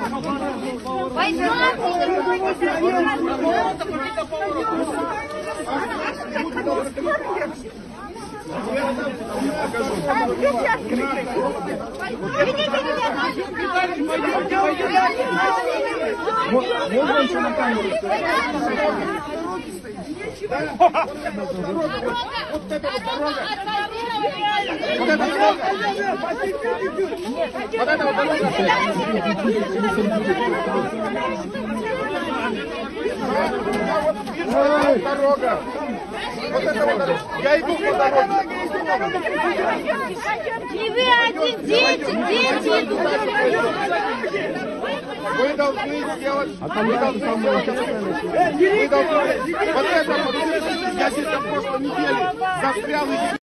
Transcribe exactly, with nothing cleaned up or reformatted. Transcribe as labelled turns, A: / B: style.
A: Можно еще на камеру? Вот эта вот дорога. Вот эта дорога. Вот эта вот дорога. Дорога. Вот эта вот дорога. Я иду по дороге.
B: Не вы один, дети, дети идут.
A: Вы должны сделать... А там вы должны сделать... Вы должны... Вот это вот... Я здесь на прошлой неделе застрял и...